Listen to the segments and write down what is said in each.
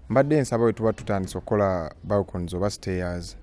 mbadde nsaba bwe tuba tutandise okukola balconies oba stairs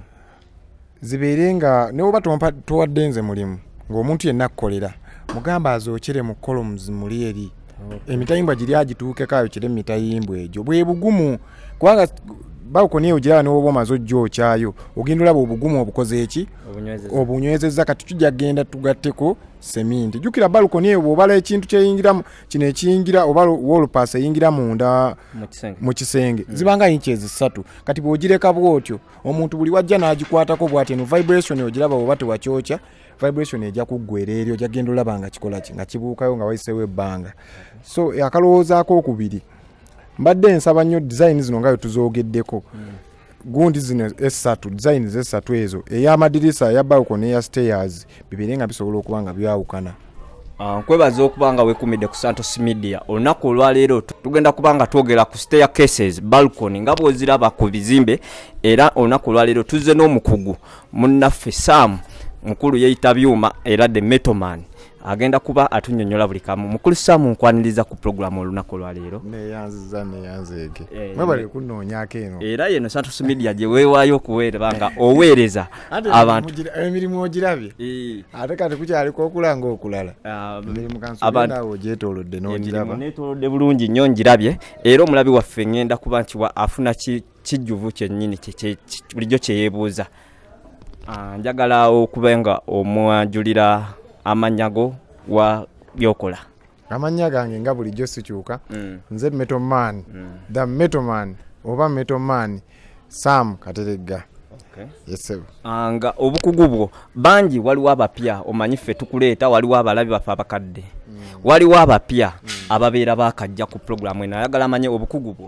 zibeere nga ne bwoba towadde nze mulimu ng'omuntu yenna akkolera mugamba azookere mu columns muli eri emitayimbwa giri agituukeko ayokere mu mitayimbwa egyo bwe bugumu kubanga balcony eyo giraba n'oba omaze ojjookyayo ogenda olaba obugumu obukoze eki obunywezezza kati tujja genda tugatteko seminti jjukira balcony eyo bw'obala ekintu kyeyingiramu kino ekiyingira oba wolupaasa eyingira munda mu kisenge zibanga inches 3 kati bw'ogireka bw'otyo omuntu buli wajja n'agikwatako bw'ati eno vibration ogiraba oba tewakyokya vibration ejja kuggwera eri ojja genda olaba nga kikola ki nga kibuukayo nga wayiseewo ebbanga so akalowoozaako okubiri mbadde nsaba nnyo design zino nga tuzoogeddeko gundi zino designs esatu ezo ey'amadirisa eya balcony eya stairs bibeere nga bisobola okuba nga byawukana. Nkwebaza okuba nga weekumidde ku Santos Media. Olunaku olwaleero tugenda kuba nga twogera ku staircases balcony nga bw'oziraba ku bizimbe era olunaku olwaleero tuzze n'omukugu munnaffe Sam mukulu yeeyita byuma era the metal man agenda kuba atunnyonnyola buli kamu. Mukulu Sam nkwaniriza ku programu olunaku olwaleero. Neyanzeege mwebale kunnoonyaako eno era yeno Santos Media gye weewaayo okuweerera nga oweereza abantu emirimu ogirabye ate kati kukyaliko okulanga okulala emirimu kansogendaawo gyetoolodde n'ogiraba neetoolodde bulungi nnyo ngirabye era omulabi waffe ngenda kuba nti afuna kijjuvu kyennyini bulijjo kyeyeebuuza. Njagala okuba nga omwanjulira amanyago wa byokola. Amanya gange nga bulijjo sikyuka nze metal man the metal man oba metal man Sam Kateregga. Yesebo nga obukugu bwo bangi waliwo abapya omanyi ffe tukuleeta waliwo abalabi baffe abakadde waliwo abapya ababeera bakajja ku programu eno ayagala amanye obukugu bwo.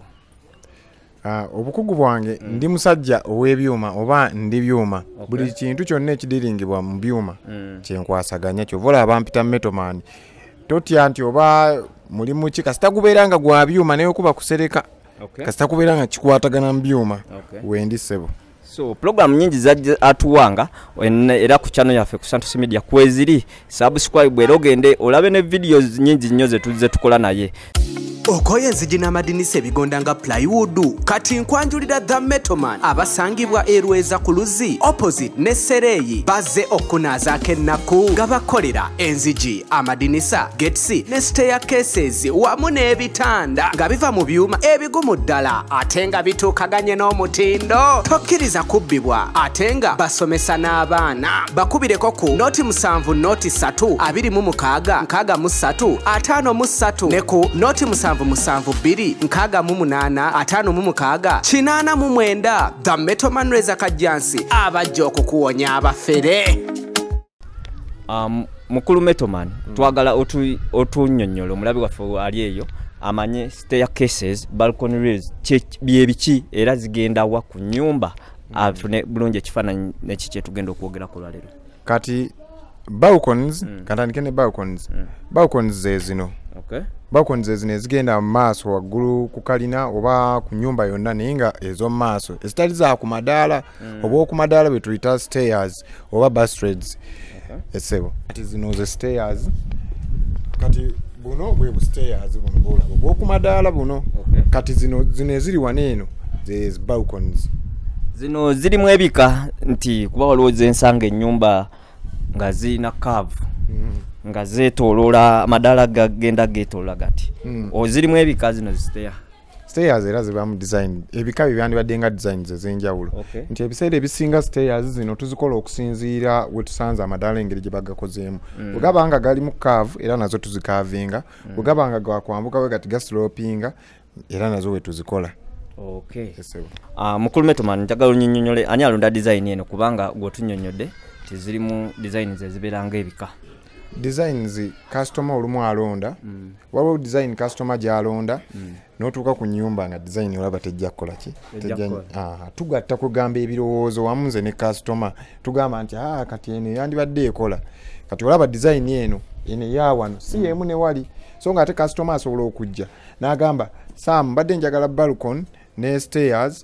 Obukugu bwange ndi musajja ow'ebyuma oba ndi byuma buli kintu kyonna ekidiringibwa mu byuma kyenkwasaganya kyovola abampita metal man totya nti oba mulimu ki kasita gubeera nga gwa byuma naye okuba kusereka kasita kubeera nga kikwatagana mu byuma wendi ssebo. So program nyingi zajja atuwanga era ku channel yaffe ku Santos Media kweziri subscribe era ogende olabe ne videos nyingi nnyo ze tukola naye. Okoye Yenzijji Namadinisa ebigonda nga plywood kati nkwanjulira the metal man abasangibwa erweza ku Luzi opposite ne Sereyi bazze okunaazaako ennaku nga bakolera Yenzijji Amadinisa getsi ne staircases wamu n'ebitanda nga biva mu byuma ebigumu ddala ate nga bituukaganye n'omutindo tokkiriza kubbibwa ate nga basomesa n'abaana bakubireko ku noti 7 noti 3 26 63 53 ne ku noti 7 2 6 8 5 the metal man Reza Kajjasi abajja okukuwonya abafere. Mukulu metal man twagala otunnyonnyola omulabi waffe ali eyo amanye staircases balcony rails byebiki era zigenda wa ku nyumba afune bulungi ekifaananyi nekiki tugenda okwogera ku lwaleero. Kati balconies katandike ne balconies zezino balconies ezino ezigenda mu maaso waggulu ku kalina oba ku nyumba yonna naye nga ezo mu maaso ezitali za ku madaala oba ku madaala bwe tuyita stairs oba balustrades esebo kati zino ze stairs kati buno bwe bu stairs buno bwolaba bw'oku madaala buno kati zino eziri wano eno ze balconies zino zirimu ebika nti kuba waliwo zensanga ennyumba nga zirina curve nga zeetooloola amadaala gagenda geetooloola gati ozirimu ebika zino stairs era zibamu design ebika bye byandibadde nga designs ez'enjawulo nti ebiseera ebisinga stairs zino tuzikola okusinziira we tusanze amadaala engeri gye bagakozeemu bwe gaba nga gali mu curve era nazo tuzikavinga bwe gaba nga gakwambuka we gati gaslopinga era nazo we tuzikola. Mukulu metal man njagala onnyonnyole ani alonda design eno kubanga gwotunnyonnyodde tizirimu designs ezibeeranga ebika. Designs customer olumu alonda waliwo design customer gyalonda n'otuuka ku nyumba nga design olaba tejja kukola ki tugatta kugamba ebirowoozo wamu nze ne customer tugamba nti kati eno yandibadde ekola kati olaba design eno yawano si yemu ne wali so nga ate customer asobola okujja n'agamba Sam badde njagala balcony ne stairs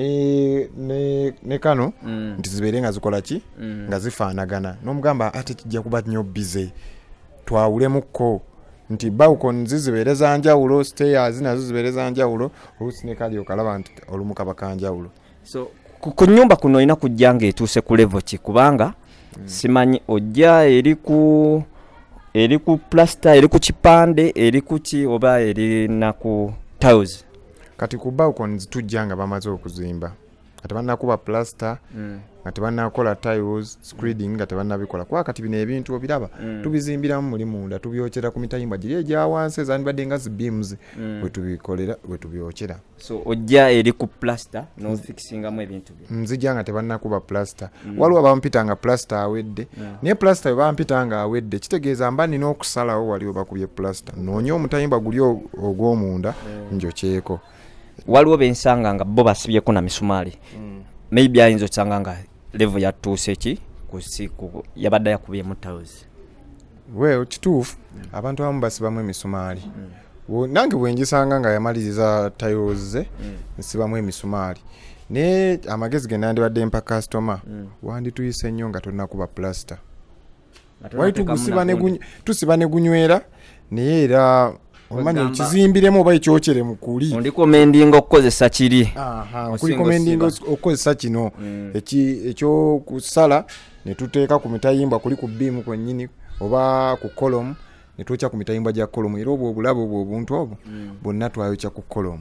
ne kano nti zibeere nga zikola ki nga zifaanagana n'omugamba ate kijja kuba nnyo bize twawulemukko nti balcons zibeereza njawulo, stairs nazo zibeereza njawulo, oluusi ne kali okalaba nti olumu kaba kanjawulo. So ku nnyumba kuno olina kujja ng'etuuse ku level ki kubanga simanyi ojja eri ku plaster, eri ku kipande, eri ku ki oba erina ku tiles. Kati ku balcons tujja nga bamaze okuzimba nga tebannakuba plaster nga tebannakola tiles screeding nga tebannabikola kuba kati bino ebintu obiraba tubizimbiramu muli munda tubyokyera ku mitayimba giri egya wansi ezandibadde nga zi beams bwe tubyokera. So ojja eri ku plaster no fixingamu ebintu bye nzija nga tebannakuba plaster waliwo abampita nga plaster awedde naye plaster bwe bampita nga awedde kitegeeza mba nina okusalawo waliwo bakubye plaster noonya omutayimba guli ogw'omunda njokyeko. Waliwo bensanga nga bo basibyeko na misumaali maybe ayinza okusanga nga level yatuuse ki yabadde yakubyemu tiles. Well kituufu abantu abamu basibamu emisumaali nange bwenjisanga nga yamaliriza tiles ze nsibamu emisumaali naye amagezi ge nandibadde mpa customer wandituyise nnyo nga tonnakuba plaster wali tusiba ne gunywera naye era omanyi ekizimbiremu oba ekyokyere mu kuli ondikomendinga okukozesa kiri kulikomendinga okukozesa kino ekyokusala ne tuteeka ku mitayimba kuli ku biimu kwennyini oba ku kolomu ne twokya ku mitayimba gya kolomu era obwo obulabo obwo obuntu obwo bonna twayokya ku kolomu.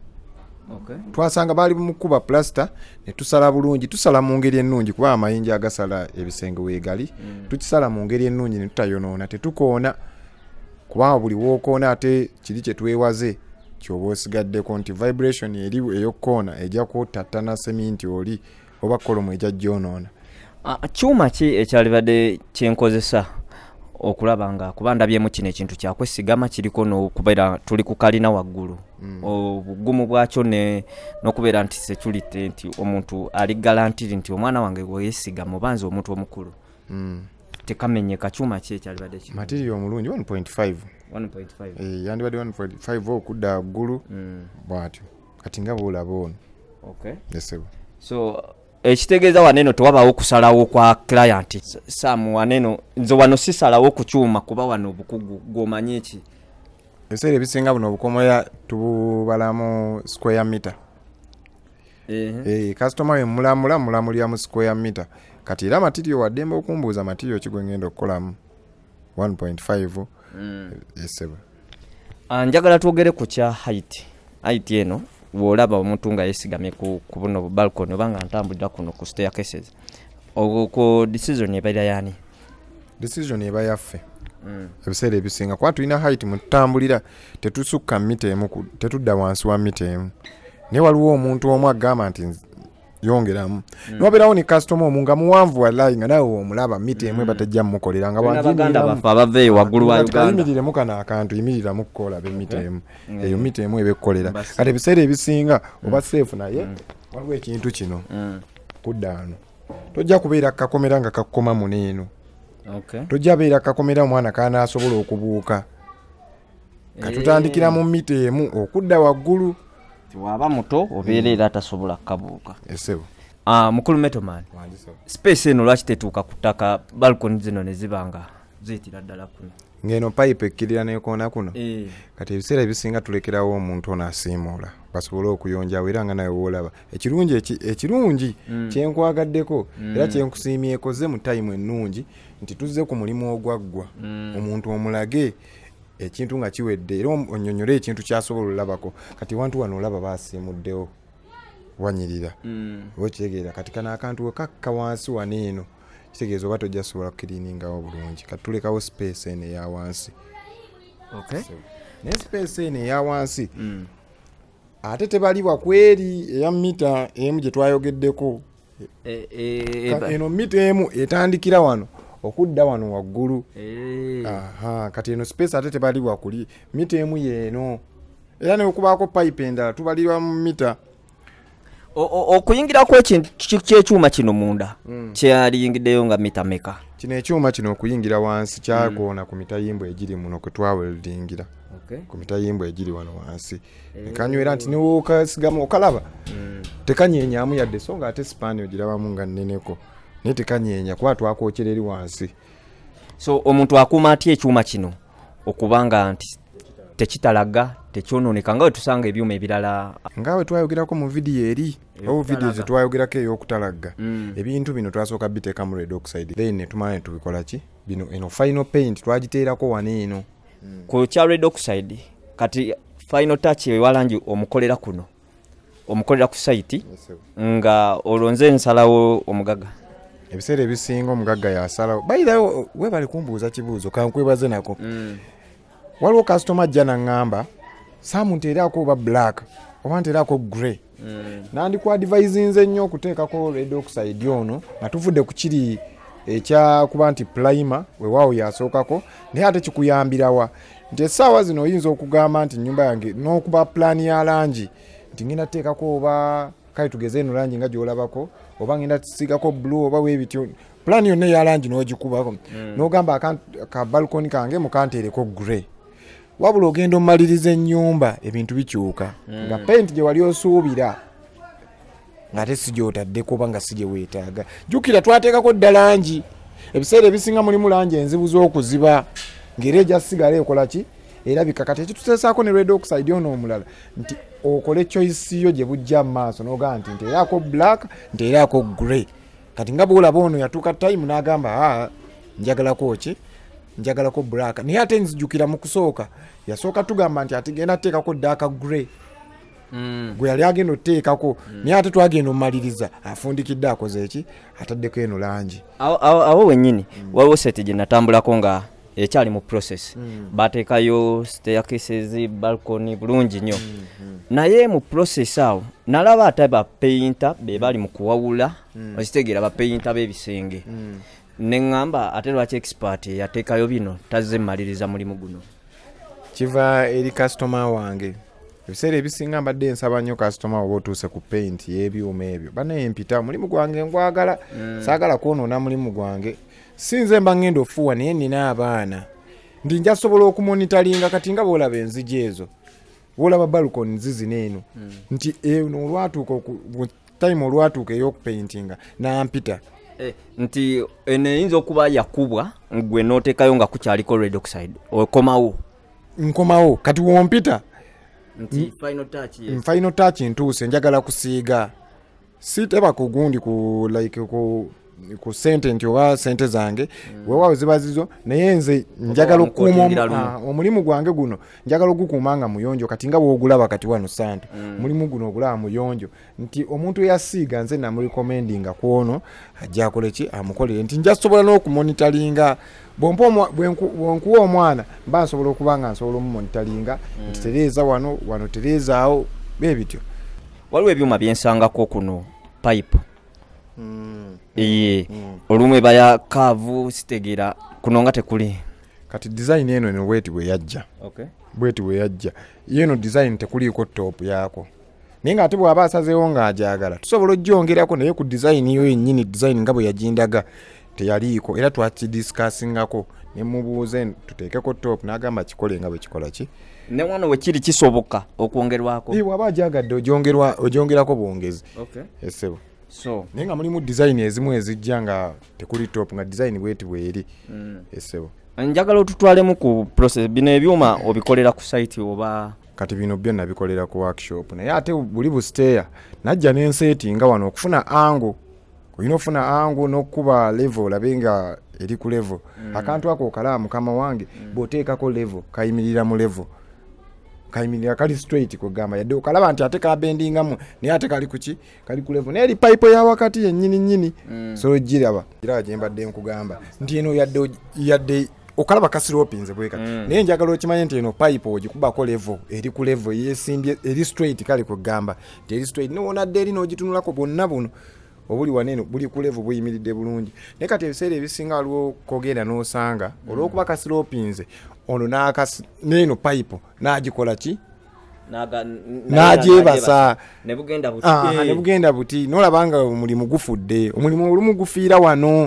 Twasanga baali mu kuba plaster ne tusala bulungi, tusala mu ngeri ennungi kuba amayinja agasala ebisenge weegali tukisala mu ngeri ennungi ne tutayonoona tetukoona kuba buli wookoona ate kiri kye twewaze kyoba osigaddeko nti vibration eri ey'okkoona ejja kwotattana seminti oli oba kolomu ejja gyonoona. Kyuma ki ekyalibadde kyenkozesa okulaba nga kuba ndabyemu kino ekintu kyakwesigama kiriko n'okubeera tuli ku kalina waggulu obugumu bwakyo n'okubeera nti security nti omuntu ali galantiri nti omwana wange weyesigama oba nze omuntu omukulu tekamenyeka. Kyuma ki ekyalibadde ki material omulungi 1.5 yandibadde 1.5 okudda waggulu bwatyo kati nga boolaba ono. So ekitegeeza waneno tewabaawo kusalawo kwa client samu waneno nze wano sisalawo ku kyuma kuba wano obukugu gwomanyi eki ebiseera ebisinga buno obukomoya tububalamu square meter. Customer we mulamulya mu square meter kati era material waddembe okumbuuza material ki gwe ngenda okukolamu 1.5 njagala twogere ku kya height eno bw'olaba omuntu nga yeesigamye ku buno balcony oba nga ntambulira kuno ku staircases ku decision ebeera yaani? Decision eba yaffe ebiseera ebisinga kuba tulina height mwe tutambulira tetusukka mita emu tetudda wansi wa mita emu naye waliwo omuntu omu agamba nti yongeramu nobeerawo ne customer omu nga muwanvu wallahi nga nawe omulaba mita emu batajja mumukolera nga abaveeyo waggulu wa Uganda yimiriremu kano akantu yimiriramu kukola b'emita emu eyo mita emu ebekkolera kati ebiseera ebisinga oba safe naye waliwo ekintu kino kudda ano tojja kubeera kakomera nga kakoma muneeno tojja beera kakomera omwana kanaasobola okubuuka katutandikira mu mita emu okudda waggulu waba muto obeera era tasobola kabuuka. Mukulu Metalman space eno lwaki tetuuka ku ttaka balcony zino ne zibanga ziyitira ddala kuno ng'eno pipe ekkirira n'ekoona kuno kati ebiseera ebisinga tulekerawo omuntu ono asiimuula basobole okuyonjawo era nga nawe woolaba ekirungi kyenkwagaddeko era kyenkusiimyeko ze mu tayimu ennungi nti tuzze ku mulimu ogwaggwa omuntu omulage ekintu nga kiwedde era onnyonnyole ekintu kyasobola olabako kati wantu wano olaba baasiimuddewo wanyirira oba kitegeera kati kana akantu wekakka wansi wano eno kitegeeza oba tojja sobola kukiriiningawo bulungi kati tulekawo space eno eya wansi naye space eno eya wansi ate tebaliwa kweri eya mita emu gye twayogeddeko eno mita emu etandikira wano okudda wano waggulu kati eno space ate tebaliwa kuli mita emu yeeno era ne okubaako pipe endala tubalirwa mu mita okuyingirako ekintu kyekyuma kino munda kyaliyingiddeyo nga mita meka kino ekyuma kino okuyingira wansi kyagoona ku mitayimbo egiri muno kwe twaweldingira ku mitayimbo egiri wano wansi nekanywera nti niwookasigamu okalaba tekanyenyaamu yadde so nga ate sipaani ogirabamu nga nneneko naye tekanyeenya kuba twakwokyera eri wansi. So omuntu akuuma atya ekyuma kino okubanga nti tekitalaga tekyononeka nga wetusanga ebyuma ebirala nga we twayogerako mu vidiyo eri oba vidiyo zetwayogerako ey'okutalaga ebintu bino twasooka biteeka mu red oxide then netumala netubikola ki bino eno final paint twagiteerako wano eno ku kya red oxide kati final touch ewalangi omukolera kuno omukolera ku site nga olonze ensalawo omugaga ebiseera ebisinga omugagga yasalawo bayirawo we bali kumbuuza kibuuzo kankwebaze nako waliwo customer ajja naŋŋamba saamunteerako oba black oba nteerako grey nandikwadvisinze nnyo okuteekako red oxide ono nga tuvudde ku kiri ekyakuba nti primer wewaawo yasookako naye ate kikuyambirawa nti essaawa zino oyinza okugamba nti nnyumba yange n'okuba pulaani ya langi nti ngenda teekako oba kale tugeze eno langi nga gyolabako oba ngenda tusiigako blue oba weebityo pulaani yonna eya langi n'ogikubako n'ogamba ka balkoni kange mukanteereko grey wabula ogenda omaliriza ennyumba ebintu bikyuka nga paint gye wali osuubira ng'ate si gy'otaddeko oba nga si gye weetaaga jjukira twateekako dda langi ebiseera ebisinga mulimu langi enzibu z'okuziba ng'era ejja sigala ekola ki erabika kati ekituteesaako ne red oxide ono omulala nti okole choice yo gye bujja mu maaso n'ogamba nti nteerako black nteerako grey kati nga bwolaba ono yatuuka time n'agamba njagalako ki njagalako black naye ate nzijukira mu kusooka yasooka tugamba nti ate genda teekako dark grey gwe yali agenda oteekako naye ate twagenda omaliriza afundikidde akoze eki ataddeko eno langi awo wennyini waliwo sete gye natambulako nga ekyali mu process bateekayo staircases balcony bulungi nnyo naye mu process awo nalaba ate bapeyinta be bali mu kuwawula okitegeera bapeyinta b'ebisenge neŋŋamba ate lwaki expert yateekayo bino tazze mmaliriza mulimu guno kiva eri customer wange ebiseera ebisinga mbadde nsaba nnyo customer oba otuuse ku paint y'ebyuma ebyo banaye mpita mulimu gwange ngwagala saagala kwonoona mulimu gwange sinze mba ngenda ofuuwa naye nina abaana ndi nja sobola okumonitalinga kati nga boolaba enzigi ezo boolaba balkoni zizina eno nti eno olwatuuka time olwatuuka ey'okupaintinga nampita nti eno eyinza okuba yakubwa gwe n'oteekayo nga kukyaliko red oxide okomawo nkomawo kati wompita nti final touch ntuuse njagala kusiiga siteba kugundi ku like ku sente nti oba sente zange weewaawo ziba zizo naye nze njagala okukuuma omulimu gwange guno njagala ogukuuma nga muyonjo kati nga bw'ogulaba kati wano Santo omulimu guno ogulaba muyonjo nti omuntu eyasiiga nze namurekomendinga kwono ajja akole ki amukolere nti nja sobola n'okumonitalinga bwenkuwa omwana mba nsobola okuba nga nsobola omumonitalinga nti tereeza wano tereezaawo beebityo waliwo ebyuma byensangako kuno pipe olumu baya kaavu sitegeera kuno nga tekuli kati design eno eno bweti bwe yajja yeno design tekuliiko top yako naye nga ate bw'aba asazeewo ng'ajagala tusobola ogyongerako naye ku design yo yennyini design nga bwe yagindaga teyaliiko era twakidiscussingako ne mubuuze tuteekeko top n'agamba kikole nga bwe kikola ki ne wano wekiri kisoboka okwongerwako bw'aba ajagadde ogyongerako bwongezi esebo so naye nga mulimu design ezimu ezijja nga tekuli top nga design bweti bweri esebo njagala otutwalemu ku process bino ebyuma obikolera ku site oba kati bino byo nabikolera ku workshop naye ate buli busteya najja n'enseti nga wano okufuna ango olina ofuna ango n'okuba level olabe nga eri ku level akantu ako okalaba mukama wange bw'oteekako level kayimirira mu level kayimirira kali straight kugamba yadde okalaba nti ate kabendingamu naye ate kali kuki kali ku level naye eri pipe ya wakati yennyini so giraba gye mbadde nkugamba nti eno yadde okalaba kasiropinze bweka naye njagala okimanye nti eno pipe ogikubako level eri ku level yesimbye eri straight kali kugamba nti eri straight newonadde eri n'ogitunulako bwonna buno obuli waneno buli ku level buyimiridde bulungi naye kati ebiseera ebisinga waliwo kogenda n'osanga olw'okuba kasiropinze ono n'eno pipe n'agikola ki n'agyebasa nebugenda buti n'olaba nga omulimu gufudde omulimu olumu gufiira wano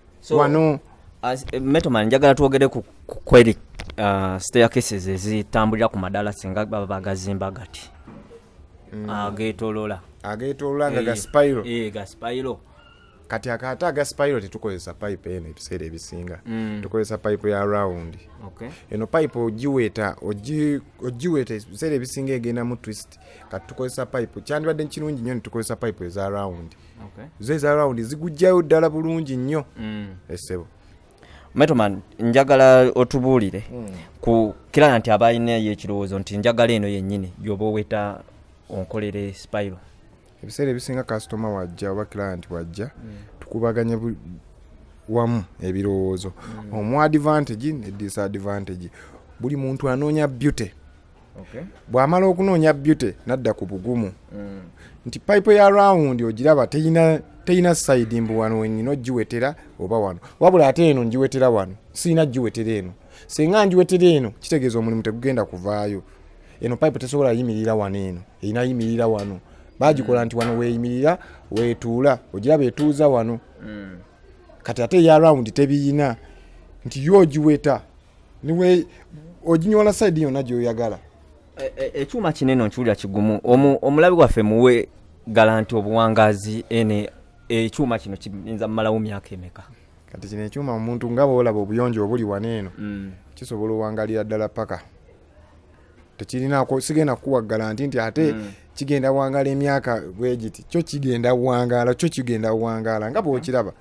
Metoman njagala twogere ku kweri staircases ezitambulira ku madala singa baba bagazimba gati ageetoloola nga ga spiral ga spiral kati akata aga spiral tetukozesa pipe eno ebiseera ebisinga tukozesa pipe ya round eno pipe ogiweta ebiseera ebisinga egenda mu twist kati tukozesa pipe kyandibadde kirungi nnyo tukozesa pipe eza round zo eza round zigujjayo ddala bulungi nnyo essebo Metroman njagala otubuulire ku client abayina yekirowoozo nti njagala eno yennyini gyoba oweta onkolere spiral ebiseera ebisinga customer wajja oba client wajja tukubaganya wamu ebirowoozo omu advantage ne disadvantage buli muntu anoonya beauty bw'amala okunoonya beauty nadda ku bugumu nti pipe ya round ogiraba teyina side mbu wano wenyina ogiwetera oba wano wabula ate eno ngiwetera wano siina giwetera eno singa ngiwetera eno kitegeeza omulimu tegugenda kuvaayo eno pipe tesobola yimirira wano eno erina yimirira wano bagikola nti wano weeyimirira weetuula ogiraba etuuza wano kati ate ya round tebiyina nti yo ogiweta niwe oginyola side yonna gy'oyagala ekyuma kinene nkiwulira kigumu omulabi waffe muwe galanti obuwangazi ene ekyuma kino kiyinza mmalawo myaka emeka kati kino ekyuma omuntu nga bw'olaba obuyonjo obuli wano eno kisobola owangalira ddala paka tekirinako sigenda kuwa galanti nti ate kigenda wangala emyaka bwegiti kyo kigenda wangala nga bw'okiraba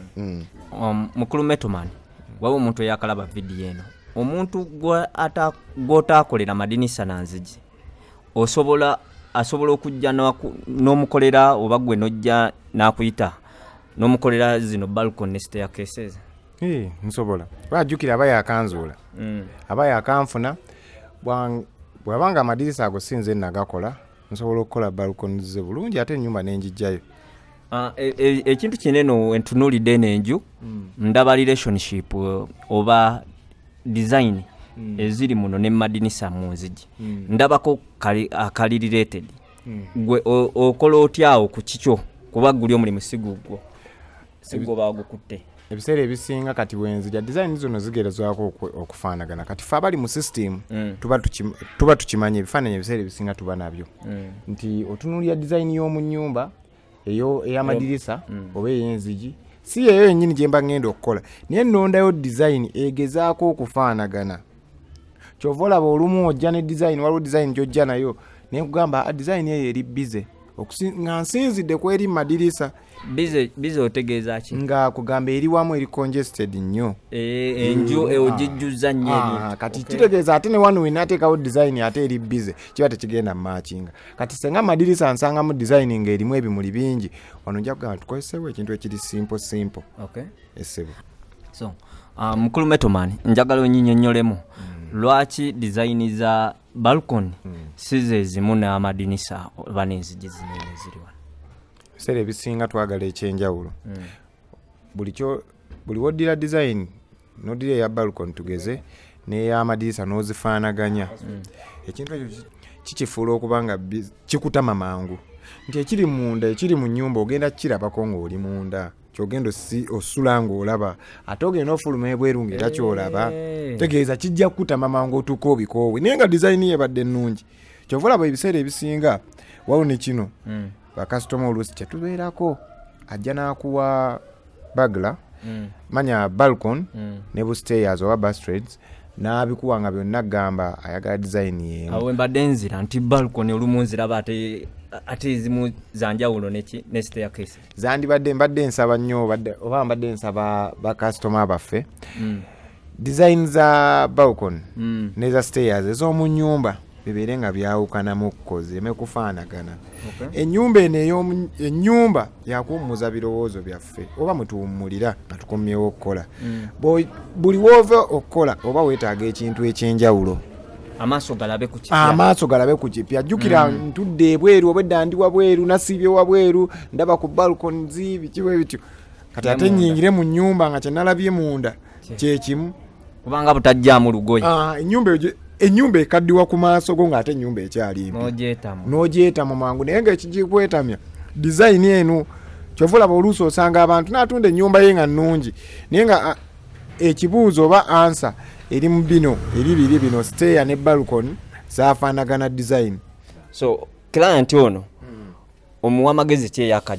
mukulu Metroman waba omuntu eyakalaba vidiyo eno omuntu gw'otaakolera Namadinisa na Yenzijji asobola okujja n'omukolera oba gwe nojja n'akuyita n'omukolera zino balcony ne staircases nsobola bwajjukira aba yakanzuula aba yakanfuna bw'abanga Namadinisa ago sinze nagakola nsobola okukola balcony ze bulungi ate ennyumba n'enjijjayo ekintu kinene entunuulidde n'enju ndaba relationship oba design eziri muno ne Namadinisa mu Yenzijji ndabako akali related gwe okola otyawo ku kikyo kuba guli omulimu sigugwo bagukutte ebiseera ebisinga kati Yenzijji design zono zigerezwako okufaanagana kati fe abali mu system tuba tukimanya ebifaananyi ebiseera ebisinga tuba nabyo nti otunuulira design y'omu nnyumba eyo ey'Namadinisa oba ey'Yenzijji si yeyo yennyini gye mba ngenda okukola naye nnondayo design egezaako okufaanagana kyova olaba olumu ojja ne design waliwo design gy'ojja nayo naye nkugamba design eyo eri bize nga nsinzidde ku eri Namadinisa bize otegeeza ki nga kugamba eri wamu eri congested nnyo enju ogijjuza nnyo kati kitegeeza ate ne wano wenaateekawo design ate eri bize kiba tekigenda maakinga kati senga Namadinisa nsangamu design nga erimu ebimuli bingi wano nja kugamba tukozesewo ekintu ekiri simple essebo so mukulu Metroman njagala onyinnyonnyolemu lwaki design za balcony size ezimu Namadinisa oba n'Yenzijji zino eziri wano ebiseera ebisinga twagala ekyenjawulo buli woddira design noddira eya balcony tugeze n'eya Namadinisa n'ozifaanaganya ekintu ekyo kikifuula okuba nga kikutama mangu nti ekiri munda ekiri mu nnyumba ogenda kirabako ng'oli munda kyogenda osula ng'olaba ate ogenda ofuluma ebweru ng'era kyolaba tegeeza kijja kukutama mangu otuuka obikoowe naye nga design yebadde ennungi kyova olaba ebiseera ebisinga wawo ne kino bakasitoma oluusi kyetubeerako ajja n'akuwa bagla manya balcony ne bu stairs oba bastrades n'abikuwa nga byonna gamba ayagala design yemu awo mbadde nzira nti balcony olumu nziraba ate ezimu zanjawulo ne staircase mbadde nsaba nnyo oba mbadde nsaba bakasitoma baffe design za balcony ne za stairs ez'omu nnyumba bibeere nga byawukanamu okukozeme kufaanagana ennyumba eno ennyumba yakuwummuza birowoozo byaffe oba mutuwummulira nga tukomyewo okukola buli woova okukola oba weetaaga ekintu ekyenjawulo amaaso galabe ku kipya jjukira ntudde ebweru obwedda ndi wabweru nasiibye wabweru ndaba ku balcony zibikiwe bityo kati ate nnyingire mu nnyumba nga kyenalabye munda kyekimu kubanga butajjaamu lugoye ennyumba ekaddiwa ku maaso go ng'ate ennyumba ekyali n'ogyetamu mangu naye nga ekigikwetamya design eno kyova olaba oluusi osanga abantu n'atunda ennyumba ye nga nnungi naye nga ekibuuzo oba ansa eri mu bino eri biri bino stair ne balcony zaafaanagana design so client ono omuwa magezi ki eyakajja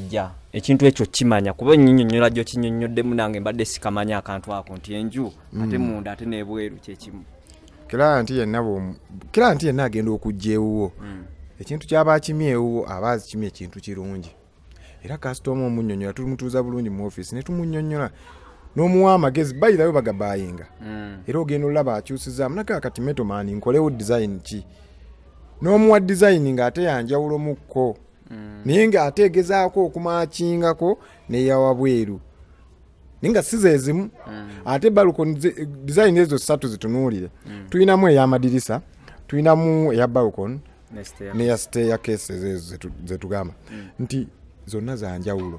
ekintu ekyo kimanya kuba nnyinnyonnyola gyo kinnyonnyoddemu nange mbadde sikamanya akantu ako nti enju ate munda ate n'ebweru kyekimu kira nti yenna agenda okujja ewuwo ekintu kyaba akimye ewuwo aba akimye ekintu kirungi era kasitoma omunnyonnyola tumutuuza bulungi mu ofiisi ne tumunnyonnyola n'omuwa amagezi bayirayo bagabayinga era ogenda olaba akyusizaamu naga kati metomani nkolewo design ki n'omuwa design ng'ate yanjawulomukko naye ng'ate egezaako okumaakingako neyawa bweru naye nga size ezimu ate balcony design ezo 3 zitunuulire tuyinamu ey'amadirisa tuyinamu eya balcony neya staircases ezo zetugamba nti zonna za njawulo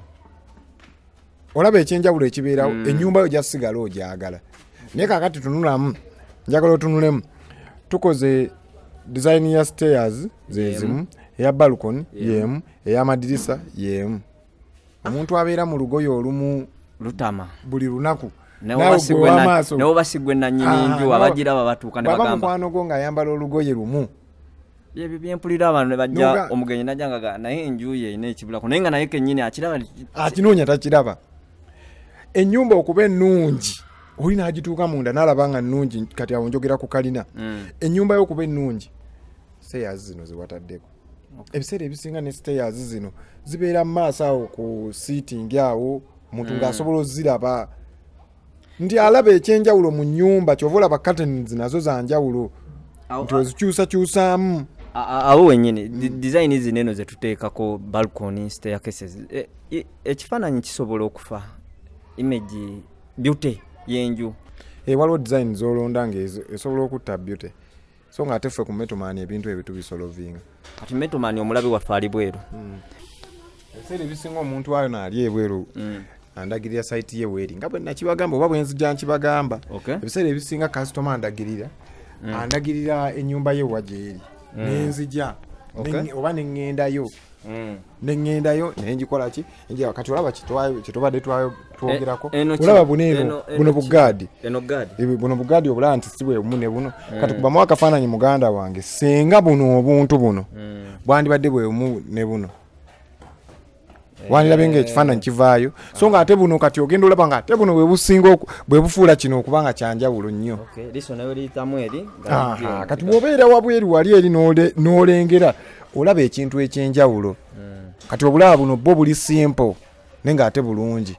olaba ekyenjawulo ekibeerawo ennyumba yo gyasigala ogyagala naye kakati tunulamu njagala otunulemu tukoze design ya stairs zezimu eya balcony yemu ey'amadirisa yemu omuntu abeera mu lugoye olumu lutama buli lunaku nawo basigwe nannyini nju abagiraba batuuka ne bagamba mukwano gwo ng'ayambala olugoye lumu ebyo byempulira abantu ne bajja omugenyi najjangaga naye enju ye ina ekibulako naye nga naye kennyini akiraba akinoonya takiraba ennyumba okuba ennungi oli n'agituuka munda n'alaba nga nnungi kati awo njogera ku kalina ennyumba yo okuba ennungi stairs zino ziwataddeko ebiseera ebisinga ne stairs zino zibeera mu maaso awo ku seating awo omuntu ng'asobola oziraba nti alaba ekyenjawulo mu nnyumba kyova olaba curtains nazo za njawulo nti ozikyusakyusaamu awo wennyini design zino eno zetuteekako balcony staircases ekifaananyi kisobola okufa image beauty y'enju waliwo design zolonda ng'esobola okutta beauty so ng'ate ffe ku metomani ebintu ebitubisolovinga kati metomani omulabi waffe ali bweru ebiseera ebisinga omuntu ayo naali ebweru andagirira site ye weeri nga bwe nakibagamba oba bwenzijja nkibagamba ebiseera ebisinga kasitoma andagirira ennyumba ye wajeeri nenzija oba neŋŋendayo nenjikola ki enjira kati olaba kitubadde twogerako olaba buno bugaadi buno bugaadi obulaba nti si bwe bumu ne buno kati kubamu akafaananyi muganda wange senga buno obuntu buno bwandibadde bwe bumu ne buno wanirabe ng'ekifaananyi kivaayo so ng'ate buno kati ogenda olaba ng'ate buno bwe businga bwe bufuula kino okuba nga kyanjawulo nnyo kati bw'obeera wabweru wali eri n'olengera olaba ekintu ekyenjawulo kati obulaba buno bwo buli simple naye ng'ate bulungi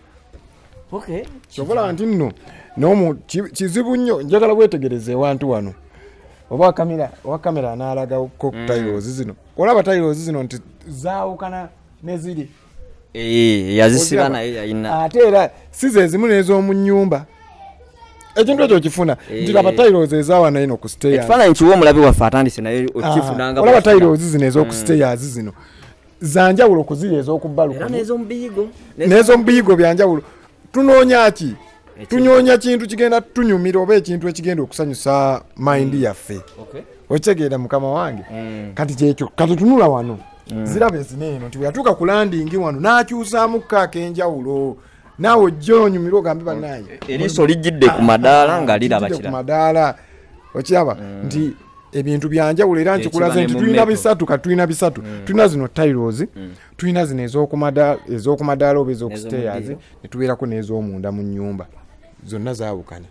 kyobola nti nno kizibu nnyo njagala bwetegereze ewantu wano oba kamera anaalagako tiles zino olaba tiles zino nti zaawukana neziri yazisiba naye yayina ate era size ezimu n'ez'omu nnyumba ekintu ekyo kifuna nti laba tiles ezaawana eno ku stairs ekifaananyi kiwa omulabi waffe atandise naye okifunanga olaba tiles zino ez'oku stairs zino zanjawulo kuziri ez'okubbaluka n'ez'omubiyigo byanjawulo tunoonya ki tunyonya kintu kigenda tunyumira oba ekintu ekigenda okusanyusa mind yaffe okitegeera mukama wange kati kyekyo kati tunula wano ziraba ezineeno nti bweyatuuka ku landingi wano n'akyusaamu kakenjawulo naawe ojja onyumira ogambe bannaye eriiso lijjidde ku madaala nga liraba ku madaala okiraba nti ebintu byanjawulo era nkikulaze nti tulina bisatu katulina bisatu tulina zino tiles tulina zino ez'okumadaala oba ez'okustairs ne tubeerako n'ez'omunda mu nnyumba zonna zaawukana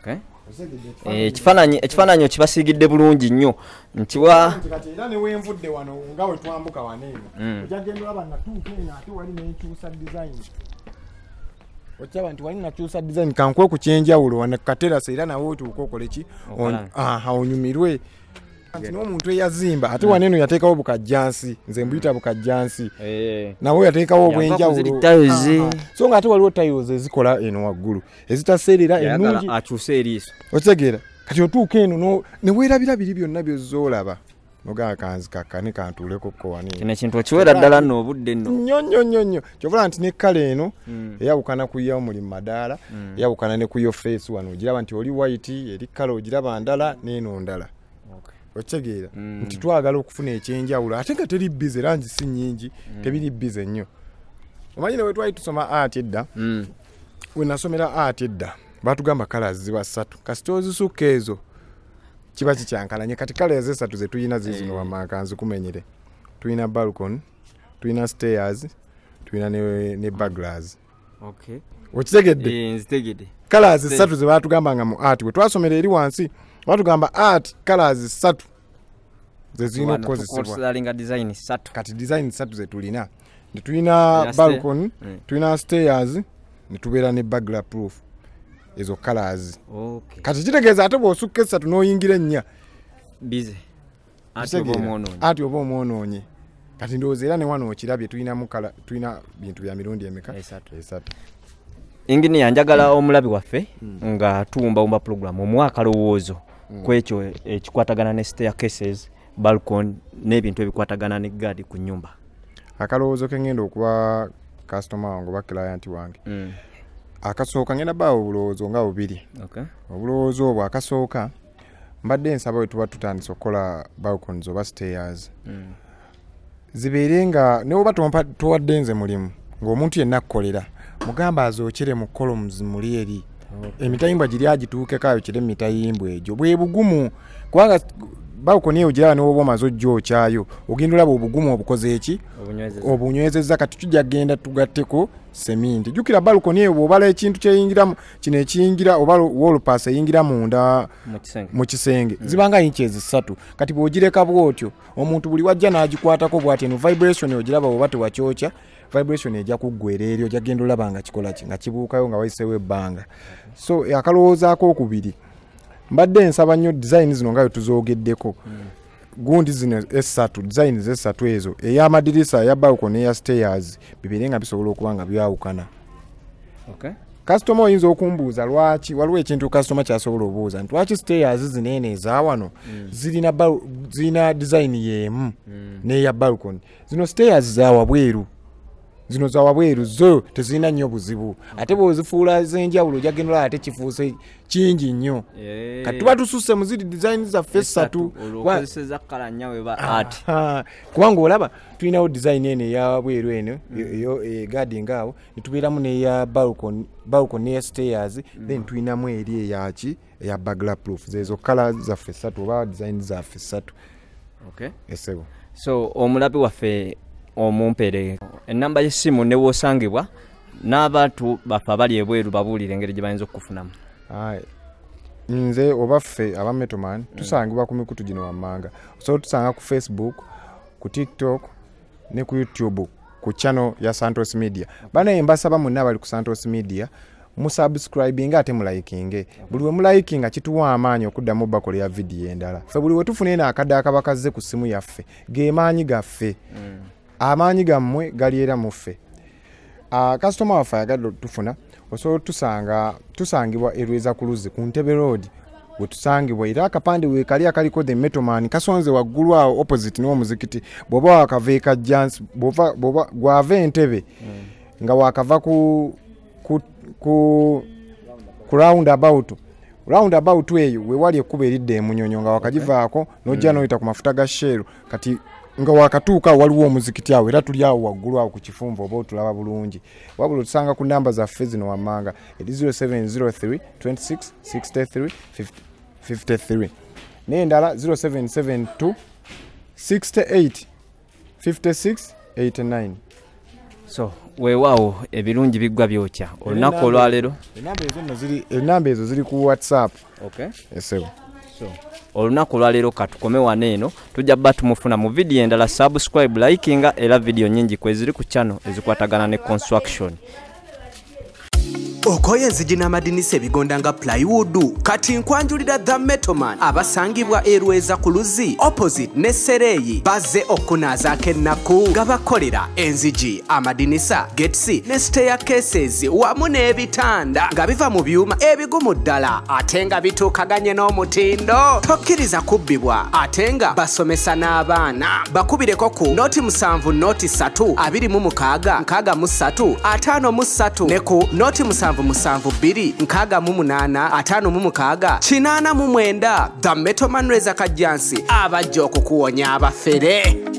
ekifaananyi okibasiigidde bulungi nnyo ntiwa era newenvudde wano nga we twambuka waneeno ojagenda olaba natuuka eno ate wali nenkyusa design okiraba nti wali nakyusa design kankuwe ku kyenjawulo wane katerasa era nawe otuuka okole ki onyumirwe nti n'omuntu eyazimba ate waneeno yateekawo bukajjansi nze mbuyita bukajjansi nawe yateekawo obwenjawulo so nga ate waliwo tiles ezikola eno waggulu ezitaseerera ennungi akyusa eriiso okitegeera kati otuuka eno neweerabira biri byonna byozoolaba nogaa kanzi kakkane kantuuleko kowaneeno kino ekintu okiweera ddala nno obudde nno nnyo kyobola nti ne kala eno eyawukana ku yo muli mu madaala eyawukana ne ku yo face wano ogiraba nti oli white eri kala ogiraba ndala n'eno ndala okitegeera nti twagala okufuna ekyenjawulo ate nga teri bize langi si nnyingi tebiri bize nnyo omanyi ne we twali tusoma art edda we nasomera art edda batugamba kala ziba 3 kasita ozisukka ezo kiba kikyankalanye kati kala ezo 3 ze tuyina zizino wamakanzi kumenyere tuyina balcony tuyina stairs tulina ne burglars. Okay. Okitegedde? Nzitegedde. Colors 3 ze batugambanga mu art. We twasomera eri wansi batugamba art colors 3 ze zino kozesebwa. Design 3. Kati design 3 ze tulina. Tulina balcony, tulina stairs, ne tubeera ne burglar proof. Ezo colors. Okay. Kati kitegeeza ate bw'osukka 3 n'oyingira ennya. Busy. Ati oba omwonoonye. Kati ndowooza era ne wano okirabye tulina bintu bya mirundi emeka? 3. Engineer njagala omulabi waffe nga tuwumbawumba program omwaka lowoozo kwekyo ekikwatagana ne staircases, balcony n'ebintu ebikwatagana ne guard ku nnyumba. Akalowoozo ke ngenda okuba customer wange oba client wange. Akasooka ngenda baawo obulowoozo nga bubiri. Okay. Obulowoozo obwo akasooka mbadde nsaba we tuba tutandise okukola balconies oba stairs. Zibeere nga ne oba towadde nze mulimu ng'omuntu yenna akkolera mugamba azookere mu columns muli eri. Emitayimbwa giri agituukeko ayokere mitayimbwa egyo bwe bugumu kubanga balcony eyo giraba ne woba omaze ojjookyayo ogenda olaba obugumu obukoze eki obunywezezza kati tujja genda tugatteko seminti. Jjukira balcony eyo bw'obala ekintu kyeyingiramu kino ekiyingira oba wall pass eyingira munda mu kisenge zibanga inches 3 kati bw'ogireka bw'otyo omuntu buli wajja n'agikwatako bw'ati eno vibration ogiraba oba tewakyokya vibration ejja kuggwera eri ojja genda olaba nga kikola ki nga kibuukayo nga wayiseewo ebbanga. So akalowoozaako okubiri mbadde nsaba nnyo design zino nga tuzoogeddeko gundi zino S3 design Z3 ezo ey'amadirisa ya balcony eya stairs bibeere nga bisobola okuba nga byawukana. Okay. Customer oyinza okumbuuza lwaki waliwo ekintu customer kyasobola obuuza nti lwaki stairs zinene ezawano zirina design y'emu n'eya balcony. Zino stairs zawabweru. Zino zawabweru zo tezirina nnyo buzibu ate bw'ozifuula z'enjawulo ojja genda ate kifuuse kingi nnyo. Kati tuba tususse mu ziri design zaffe 3 kubanga olaba tulinawo design eno eyabweru eno guarding awo ne tubeeramu n'eya balcony n'eya stairs then tulinamu eri eyaki eya burglar proof zezo kala zaffe 3 oba design zaffe 3. Okay. Esebo. So omulabi waffe omumpere enamba y'essimu ne wosangibwa n'abantu bafa bali ebweru babuulire engeri gye bayinza okufunamu. Nze oba ffe aba Metalman tusangibwa ku mikutu gino wammanga. So tusanga ku Facebook, ku TikTok ne ku YouTube ku channel ya Santos Media. Bana embasaba munna bali ku Santos Media mu subscribing ate mu liking. Buli we mu liking kituwa amaanyi okuddamu bakole ya video endala. Ffe buli we tufune na akadde akabakaze ku simu yaffe ge maanyi gaffe. Amaanyi gammwe gali era muffe. Customer waffe ayagadde tufuna osobola tusangibwa erweza ku Luzzi ku Ntebe Road we tusangibwa era akapande we kali akaliko the Metalman kasonze waggulu awo opposite n'omuzikiti bw'oba wakava Kajjasi bw'oba gwava Entebe nga wakava ku roundabout eyo we wali ekkuba eridde emunyonyo nga wakagivaako n'ojja n'oyita ku mafuta ga Shell kati nga wakatuuka waliwo omuzikiti awo era tuli awo waggulu awo ku kifumva oba otulaba bulungi wabula tusanga ku namba zaffe zino wammanga 0703 26 63 53 n'endala 0772 68 56 89. So weewaawo ebirungi biggwa byokya olunaku olwaleero enamba ezo ziri ku WhatsApp. Okay. Esebo. So olunaku olwaleero katukome wano eno tujja bba tumufuna mu video endala subscribe likinga era video nyingi kweziri ku channel ezikwatagana ne construction. Okoye Yenzijji Namadinisa ebigonda nga plywood kati nkwanjulira the Metalman abasangibwa erweza ku Luzzi opposite ne Sereyi bazze okunaazaako ennaku nga bakolera enzigi amadinisa gates ne staircases wamu n'ebitanda nga biva mu byuma ebigumu ddala ate nga bituukaganye n'omutindo tokkiriza kubbibwa ate nga basomesa n'abaana bakubireko ku noti 7 noti 3 26 63 53 ne ku noti 7 7 2 6 8 5 9 the Metalman Kajjasi abajja okukuwonya abafere.